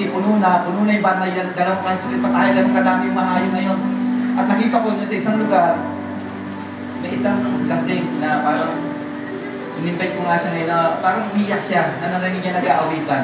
opportunity, puno na yung van na yan, dalawang tricycle pa tayo, dalawang kadami yung mahayo ngayon. At nakita ko sa isang lugar, may isang lasing na parang, in-invite ko nga siya ngayon na parang umiyak siya, na narinig niya nag-aawitan.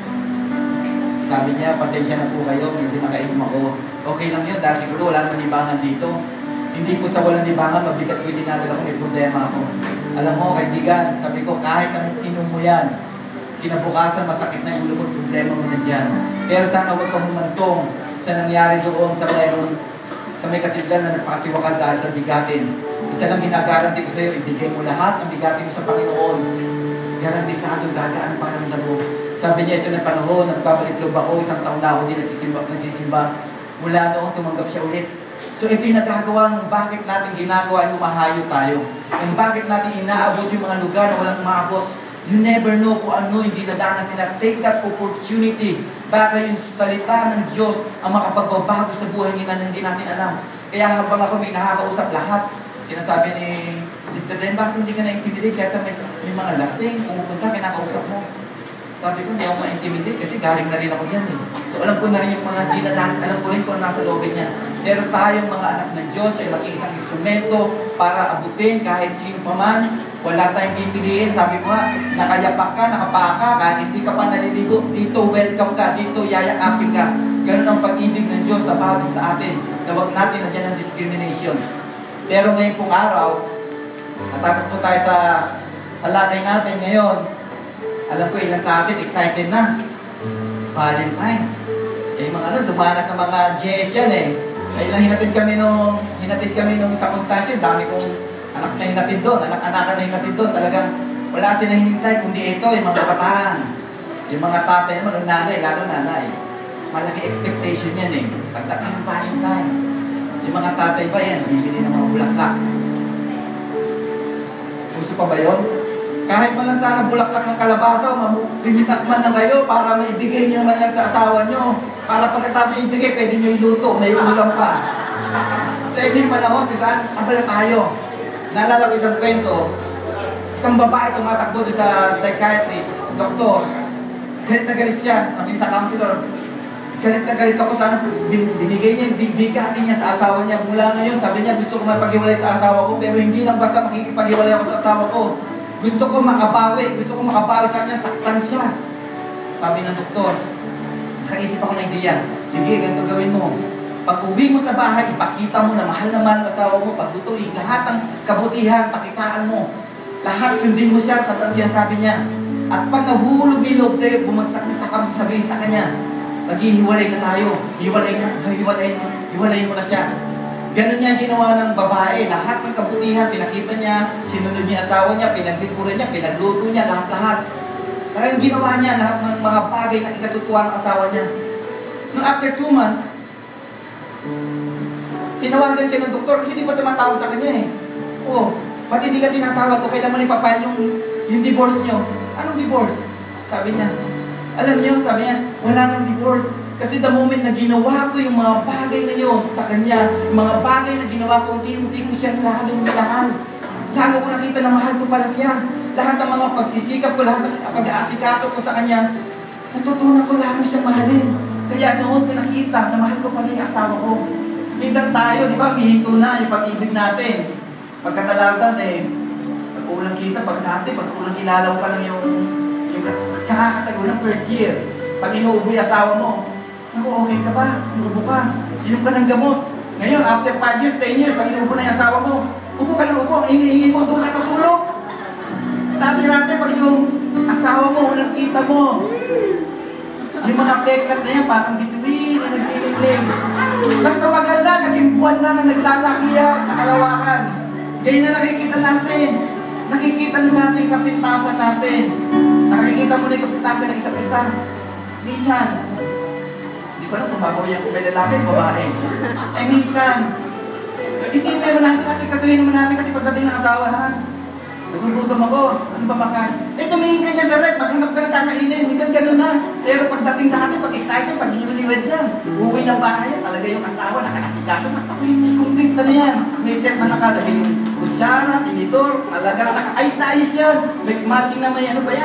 Sabi niya, pasensya na po kayo, hindi makainom ako. Okay lang yun, dahil siguro wala naman libangan dito. Hindi po sa walang libangan, mabigat ko yung dinadala ko, may problema ako. Alam mo, kaibigan, sabi ko, kahit anong inom mo yan, kinabukasan, masakit na yung ulo mo, problema mo na dyan. Pero sana huwag kang humantong sa nangyari doon sa may katiblan na nagpakatiwakal dahil sa bigatin. Isa lang ginagaranti ko sa iyo, ibigay mo lahat ng bigatin mo sa Panginoon. Garantisado, gagaan pakiramdam mo. Sabi niya, ito na panahon, nagbabalik loob ako, isang taon na ako, hindi nagsisimba. Mula noon, tumanggap siya ulit. So ito yung nagagawa, bakit natin ginagawa yung mahayo tayo. Kung bakit natin inaabot yung mga lugar na walang maabot. You never know kung ano yung dinadanas sila. Take that opportunity. Baka yung salita ng Diyos ang makapagbabago sa buhay nila na hindi natin alam. Kaya habang ako may nakakausap lahat, sinasabi ni Sister Den, bakit hindi ka na-intimidate? Kaya sa may mga lasing, pumupunta, kinakausap mo. Sabi ko, hindi ako ma-intimidate kasi galing na rin ako dyan eh. So alam ko na rin yung mga dinadanas, alam ko rin kung nasa loob niya. Pero tayong mga anak ng Diyos ay maging isang instrumento para abutin kahit sino pa man. Wala tayong pipiliin. Sabi ko nga, nakayapak ka, nakapaa ka, kahit hindi ka pa naliligo, dito welcome ka, dito yayakapin ka. Ganun ang pag-ibig ng Diyos sa bawat sa atin. Tawag natin na dyan ang discrimination. Pero ngayon pong araw, natapos po tayo sa halakay natin ngayon, alam ko ilan sa atin, excited na. Valentine's. Eh mga dumanas sa mga GS yan eh. Ay lang hinatid kami nung sa Constantia, dami kong anak na hinatid doon, anak-anakan na hinatid doon. Talagang wala silang hinintay, kundi ito, yung mga kabataan. Yung mga tatay naman, yung nanay, lalo nanay. Malaki expectation yan eh. Pagdating ng Valentine's. Yung mga tatay ba yan, bibili ng mga bulaklak. Gusto pa ba yun? Kahit man lang sana bulaklak ng kalabasa, bimitas man lang kayo para maibigay niyo man lang sa asawa niyo. Para pagkatapos ibigay, pwede niyo iluto, may ulam pa. So ito yung panahon, pisan, abala tayo. Naalala ko isang kwento, isang babae tumatakbo doon sa psychiatrist, doktor. Galit na galit siya, sabi sa counselor, galit na galit ako, sana binigay niya yung bigatin niya sa asawa niya. Mula ngayon, sabi niya, gusto ko mapaghiwalay sa asawa ko, pero hindi lang basta makikipaghiwalay ako sa asawa ko. Gusto ko makabawi sa kanya, saktan siya. Sabi ng doktor, nakaisip ako ng idea, sige, ganito gawin mo. Pag uwi mo sa bahay, ipakita mo na mahal ang asawa mo, paglutuin, lahat ng kabutihan, pakitaan mo. Lahat sundin mo siya sa sinasabi niya. At pag nahuhulog bilog sa'yo, bumagsak na sa sabihin sa kanya, maghihiwalay na tayo, hiwalay mo na siya. Ganun niya ginawa ng babae. Lahat ng kabutihan, pinakita niya, sinunod niya asawa niya, pinaglikuran niya, pinagluto niya, lahat-lahat. Talagang ginawa niya lahat ng mga bagay na ikatutuwa ng asawa niya. Nung after 2 months, tinawagan siya ng doktor kasi hindi pa tumatawag sa kanya eh. Oh, ba't hindi ka tinatawag ko? Kailan mo na ipapile yung divorce niyo? Anong divorce? Sabi niya. Alam niyo, sabi niya, wala nang divorce. Kasi the moment na ginawa ko yung mga bagay na yun sa kanya, yung mga bagay na ginawa ko, unti-unti ko siyang lalong minahal. Lalo ko nakita na mahal ko pala siya. Lahat ng mga pagsisikap ko, lahat ng pag-aasikaso ko sa kanya, natutunan ko lalo siyang mahalin. Kaya noon ko nakita na mahal ko pala yung asawa ko. Minsan tayo, di ba, mihinto na yung pag-ibig natin. Pagkatalasan eh, pag-ulang kita, pag-ulang kilala mo pa lang yung kakakasago ng first year. Pag inuubo yung asawa mo, ako, okay ka ba? Inuubo ka. Inom ka ng gamot. Ngayon, after 5 years, 10 years, pag inuubo na yung asawa mo, upo ka ng upo, ingi-ingi mo, doon ka sa sulok. Dati-dati, pag yung asawa mo, unang kita mo, yung mga peklat na yan, parang bituin na naglilingling. Nagtamagal na, naging buwan na naglalakiya sa kalawakan. Ganyan na nakikita natin. Nakikita na natin yung kapintasan natin. Nakikita mo na yung kapintasan ng isa't isa. Minsan, hindi ko alam kung babawian kung may lalaki o babae. Eh minsan, isipin naman natin kasi, kasuhin naman natin kasi pagdating ng asawahan. Nagugutom ako, ano ba makain? Eh tumingin ka niya sa rep, maghanap ka ng kakainin, minsan ganun na. Pero pagdating natin, pag excited, pag inuliwad yan, uwi ng bahay, talaga yung asawa, nakakasikaso, complete na yan. May set na nakalagay yung kutsara, tinidor, talagang naka-ayos na ayos yan. May matching na may ano pa yan.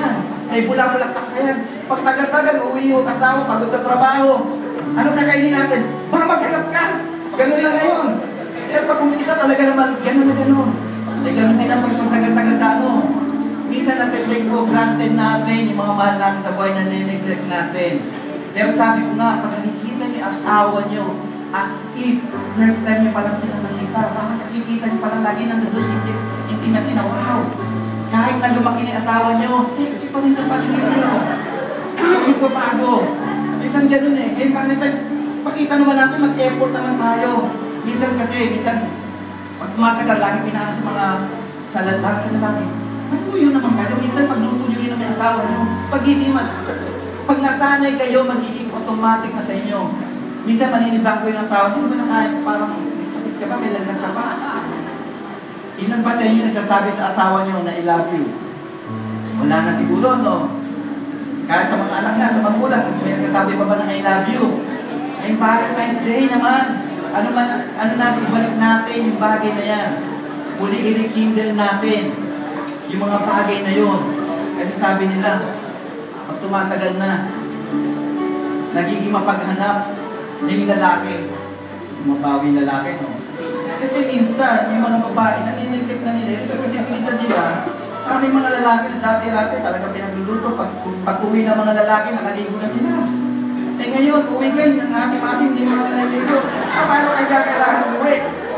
May bula-bulaktak ka yan. Pag tagal-tagal, uwi yung kasama, pagod sa trabaho. Ano kakainin natin? Baka maghanap ka. Ganun lang ngayon. Pero pag umpisa talaga naman, ganun na ganun. Eh, ganun din ang pagtagal-tagal sa ano. Minsan natin-take for granted natin yung mga mahal natin sa buhay na nineglect natin. Pero sabi ko nga, pag nakikita niyo asawa niyo, as if first time niyo palang silang nakita, parang nakikita niyo palang lagi nandun yung intimacy na wow. Kahit na lumaki na yung asawa niyo, sexy pa rin sa patingin niyo. Hindi ko bago. Minsan ganun eh. Eh, Valentine's, pakita naman natin, mag-effort naman tayo. Minsan pag tumatagal, lagi kinaano sa mga sa lalaki. Nagpuyo naman kayo. Minsan pagluto nyo rin ng asawa nyo. Pag-isip pag nasanay kayo, magiging automatic na sa inyo. Minsan maninibago yung asawa nyo. Hindi mo na kahit parang sakit ka ba, may lagnat ka ba? Ilan ba sa inyo nagsasabi sa asawa nyo na I love you? Wala na siguro, no? Kahit sa mga anak nga, sa magulang, may nagsasabi pa ba na I love you? Ay, Valentine's Day naman. Ano natin, ibalik natin yung bagay na yan. Muli i-rekindle natin yung mga bagay na yun. Kasi sabi nila, pag tumatagal na, nagiging mapaghanap na yung lalaki. Mabawi lalaki, no? Kasi minsan, yung mga babae, naninigtik na nila, yung posibilidad nila, sa aming mga lalaki na dati-dati, talagang pinagluluto. Pag uwi ng mga lalaki, nakaligo na sila. Eh ngayon, uwi kayo, ang asim-asim, hindi mo na naliligo. Paano kaya kailangan uwi?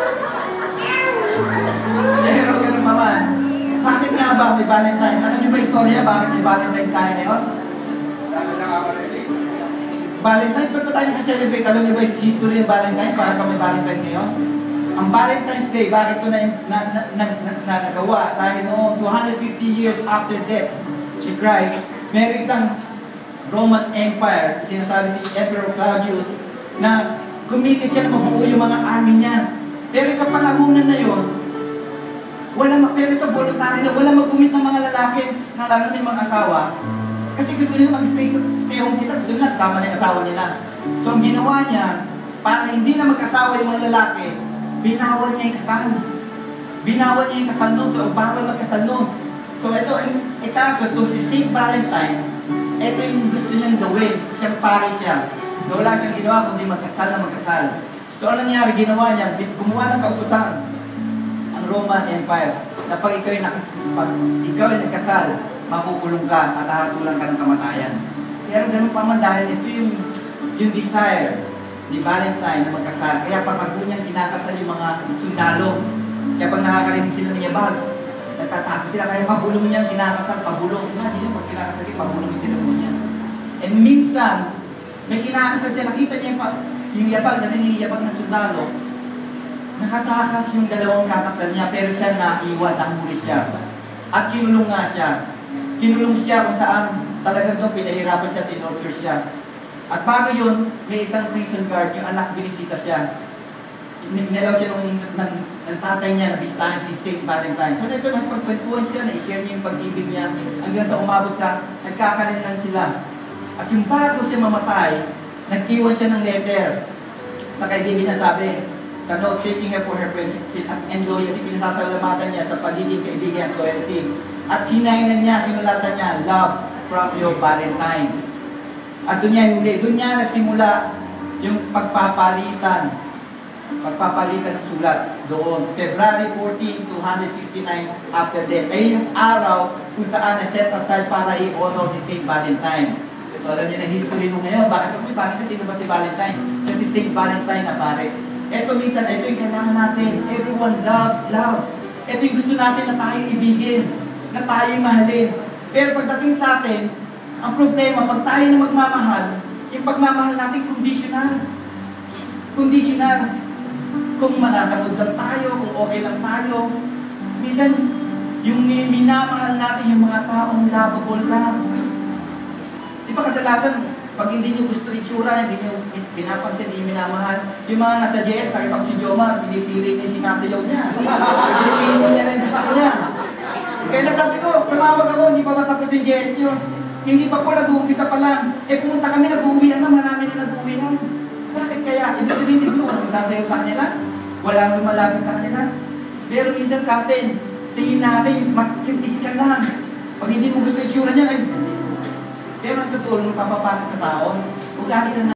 Pero ganun naman. Bakit nga ba may Valentine's? Ano nyo ba istorya? Bakit may Valentine's tayo ngayon? Valentine's, ba't ba tayo nasa-celebrate? Alam nyo ba yung history ng Valentine's? Bakit ba may Valentine's ngayon? Ang Valentine's Day, bakit ito nagawa? Dahil noong 250 years after death si Christ, meron isang Roman Empire, sinasabi si Emperor Claudius, na committed siya na mabuo yung mga army niya. Pero kapanahunan na yun, pero ito voluntary na, wala mag-commit ng mga lalaki, na lalo na yung mga asawa. Kasi gusto nila mag-stay home sila, gusto nila kasama na yung asawa nila. So ang ginawa niya, para hindi na mag-asawa yung mga lalaki, binawan niya yung kasal. Binawan niya yung kasal nun, so bawal magkasal nun. So ito, kaso, itong si Saint Valentine, ito yung gusto niyang gawin. Siyang pare siya. Na wala siyang ginawa kundi magkasal na magkasal. So ano nangyari? Ginawa niya, gumawa ng kautusan ang Roman Empire na pag ikaw ay nagkasal, makukulong ka at hahatulan ka ng kamatayan. Pero ganun pa man dahil ito yung desire ni Valentine na magkasal. Kaya patago niyang kinakasal yung mga sundalo. Kaya pag nakakarinig sila ng yabag, nagtatakot sila. Kaya pabulong niyang kinakasal, pabulong. Hindi nyo pag kinakasal kayo, pabulong yung sinamonya. And minsan, may kinakasal siya, nakita niya yung yabag, naniniyabag ng sundalo. Nakatakas yung dalawang kakasal niya, pero siya naiwan, nahuli siya. At kinulong nga siya. Kinulong siya kung saan talagang doon pinahirapan siya, tinorture siya. At bago yun, may isang prison guard, yung anak binisita siya. Nilalaw siya ng tatay niya na bistahan si Saint Valentine. So ito, nagpagkwentuhan siya, na-share niya yung pag-ibig niya hanggang sa umabot sa nagkakalinlan sila. At yung bago siya mamatay, nag-iwan siya ng letter sa kaibigan niya, sabi, sa note, taking her for her friendship and loyalty, pinasasalamatan niya sa pagiging kaibigan at loyalty. At sinainan niya, sinulatan niya, love from your Valentine. At doon niya nagsimula yung pagpapalitan ng sulat doon. February 14, 269 after death. Ayun yung araw kung saan na-set aside para i-honor si Saint Valentine. So alam niyo na history nung ngayon. Bakit may Valentine? Sino ba si Valentine? Siya si Saint Valentine na pare. Ito minsan, ito yung kailangan natin. Everyone loves love. Ito yung gusto natin na tayong ibigin, na tayong mahalin. Pero pagdating sa atin, ang problema, pag tayo na magmamahal, yung pagmamahal natin conditional. Conditional. Kung manasamod lang tayo, kung okay lang tayo. Minsan, yung minamahal natin yung mga taong lovable lang. Di ba kadalasan, pag hindi nyo gusto itsura, hindi nyo pinapansin, hindi nyo minamahal, yung mga nasa JS, nakita ko si Joma, pinipili niya yung sinasayaw niya. Pinipili niya na yung gusto niya. Kaya nasabi ko, tumawag ako, hindi pa matapos yung JS nyo. Hindi pa po nag-uumpisa pa lang. Pumunta kami, nag-uuwian na, marami na nag-uuwian. Bakit kaya? Ibig sabihin siguro, sasayaw sa kanila, walang lumalapit sa kanila. Pero minsan sa atin, tingin natin, yung physical lang. Pag hindi mo gusto itsura niya, Pero ang totoo, nung papapanat sa tao, ugali lang